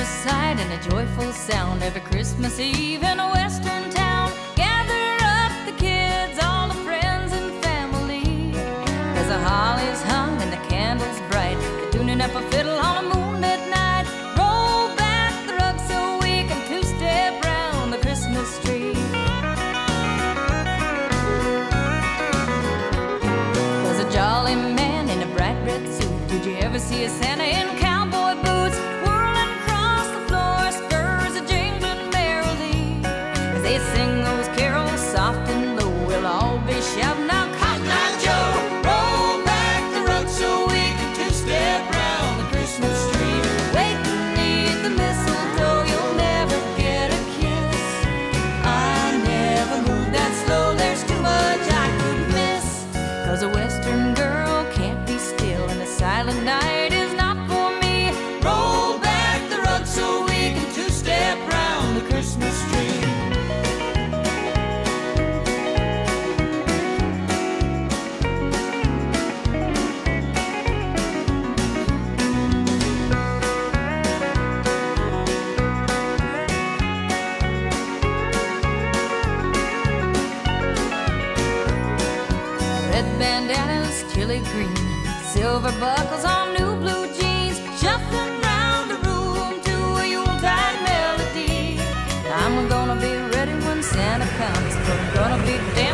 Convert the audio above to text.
sight and a joyful sound every Christmas Eve in a western town. Gather up the kids, all the friends and family, as the holly's hung and the candles bright. They're tuning up a fiddle on a moonlit night. Roll back the rug so we can two-step round the Christmas tree. Was a jolly man in a bright red suit. Did you ever see a Santa in cowboy boots? Whirling across the floor, spurs a jingling merrily. As they sing those carols soft and low, we'll all be shouting out, Cotton Eye Joe! Roll back the rug so we can two-step round the Christmas tree. Wait beneath the mistletoe, you'll never get a kiss. I never move that slow, there's too much I could miss. 'Cause a western girl can't be still, and the silent night is not for me. Roll back the rug so we can two-step round the Christmas tree. Red bandanas, chili green, silver buckles on new blue jeans, shuffling round the room to a Yuletide melody. I'm gonna be ready when Santa comes, but I'm gonna be